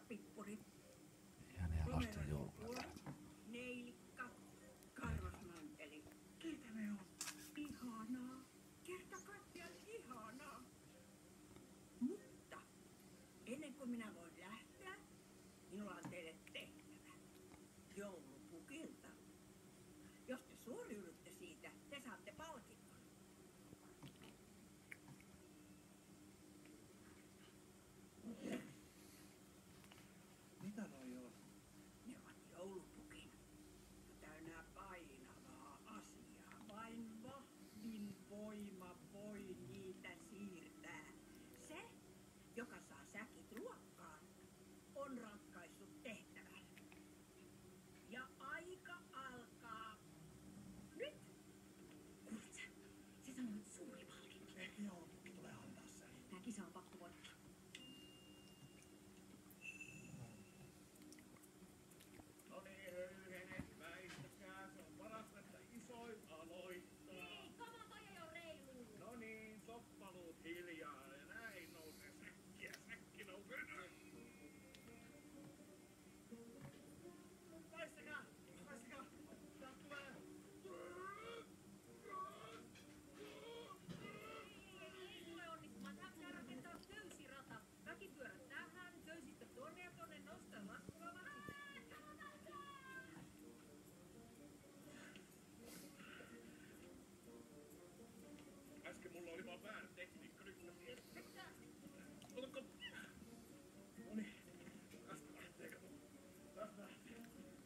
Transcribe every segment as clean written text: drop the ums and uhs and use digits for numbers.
pippurit. Ihan lasten jouluna. Neilikka. Karvasmanteli. Ketä ne on? Ihanaa. Kerta kaikkiaan ihanaa. Mutta ennen kuin minä voin lähteä, minulla on teille tehtävä. Joulupukilta. Jos te suoriudutte siitä, te saatte palkinnon. Mitä noi on? Ne ovat joulupukin täynnä painavaa asiaa. Vain vahvin voima voi niitä siirtää. Se, joka saa säkit ruokkaan, on ratkaissut tehtävän. Ja aika alkaa nyt. Kuulit sä? Se sanoo, että suuri palkinto. Ehkä joulupukki tulee antaa sen. Tää kisa on pakko voittaa. No niin, höyhenet, väistäkää. Se on parasta, että isoin aloittaa. Hei, kama toi ei oo reilu. No niin, soppaluut hiljaa. Ja näin nousee säkkiä. Säkki nousee nyt. Väistäkää! Väistäkää! Täältä tulee! Ei tule onnistumaan. Tähän pitää rakentaa köysirata. Väkipyörät tähän, köysistä tonne ja tonne nostaa laskulava. Äsken mulla oli vaan väärä tekniikka. Nyt otatko? No niin. Tästä lähtee, kato. Tästä lähtee.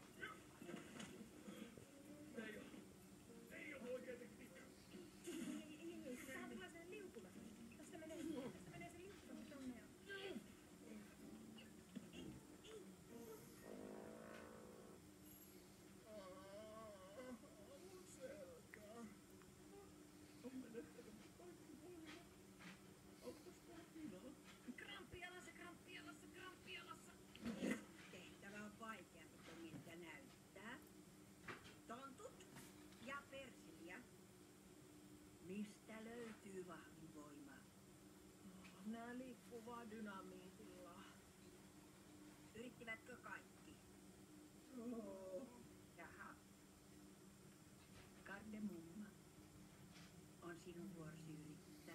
Ei oo oikea tekniikka. Ei. Tähän tulee sen liukuma. Tästä menee se liukuma tonne ja... Mun selkää. On menettänyt kaikki voima. Autas kohtinaa. Kramppi jalassa, kramppi jalassa, kramppi jalassa. Tehtävä on vaikeampi kuin miltä näyttää. Tontut ja persilia. Mistä löytyy vahvin voima? Nää liikkuu vaan dynamiitilla. Yrittivätkö kaikki? Jaha. Kardemumma. On sinun vuorosi yrittää.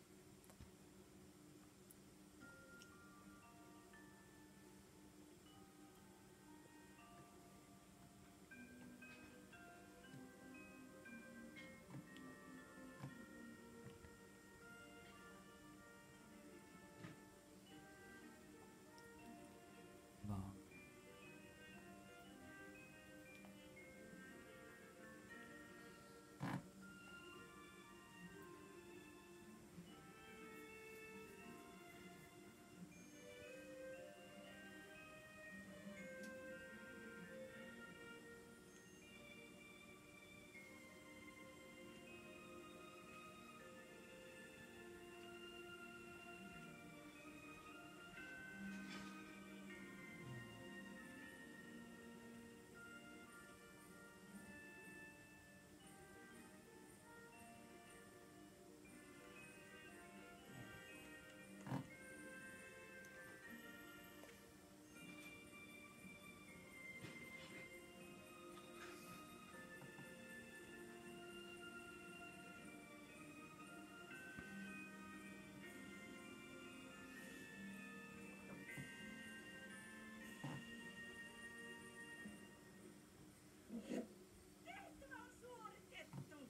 No. Tehtävä on suoritettu.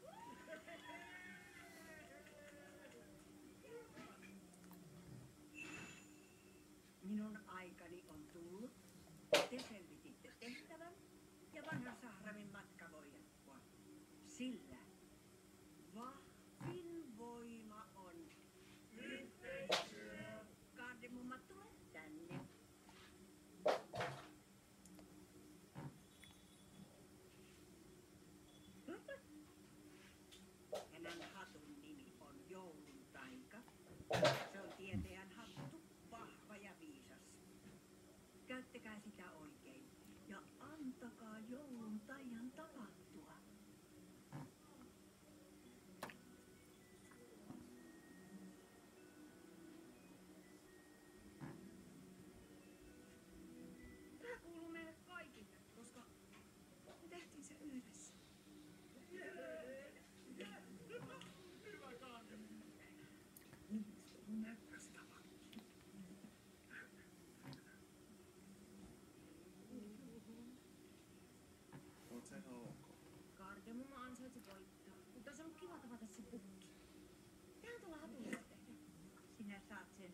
Minun aikani on tullut. Te selvititte tehtävän ja vanhan Sahramin matka voi jatkua. Sillä vahvin voima on yhteistyö. Kardemumma, tule tänne. Hänen hatun nimi on Joulun taika. Se on tietäjän hattu, vahva ja viisas. Käyttäkää sitä oikein ja antakaa joulun taian tapahtua.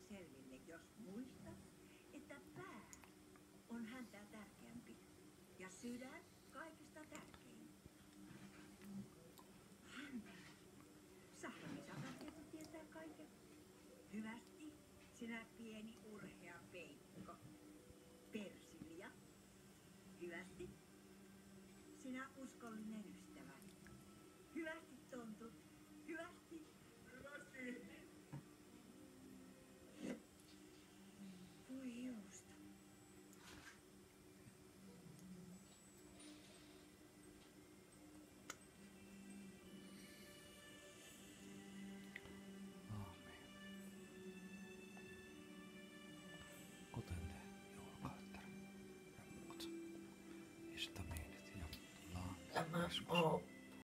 selville, jos muistat, että pää on häntä tärkeämpi ja sydän kaikista tärkein. Sahramisa tärkeää tietää kaiken. Hyvästi, sinä pieni urhea peikko. Persilja. Hyvästi, sinä uskollinen ystäväni. Hyvästi, Tontu. Hyvästi. Hyvästi! Voi juusto. Kuten ne joulukaltteri, remmut, histamiinit ja Tämä on